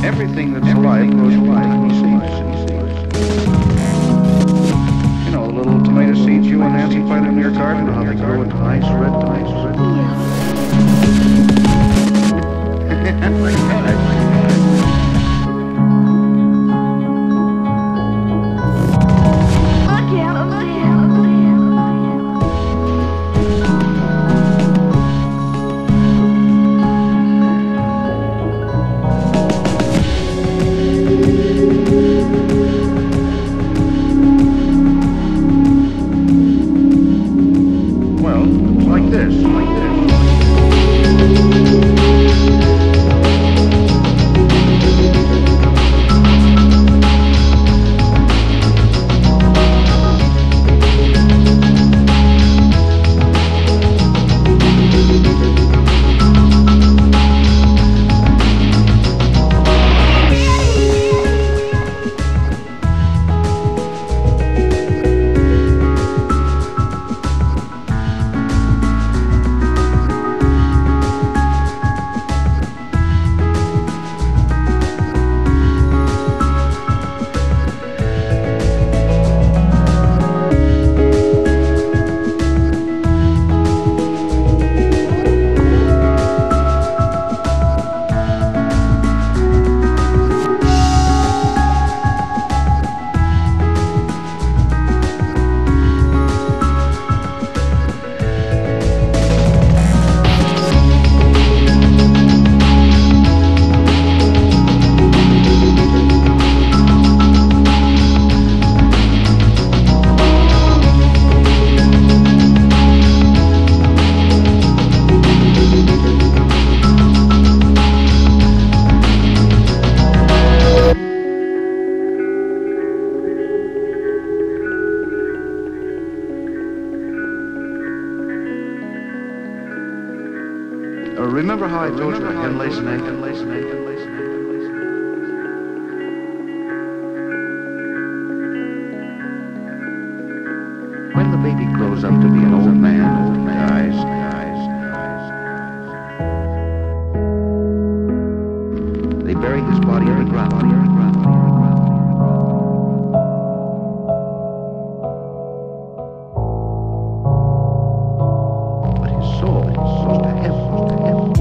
Everything that's alive grows from seeds. You know, the little tomato seeds you and Nancy find in your garden, how they grow into nice red tomatoes. Like that. Remember how I told you a hen lays an egg? When the baby grows up to be an old man, he dies. They bury his body in the ground. But his soul goes to heaven.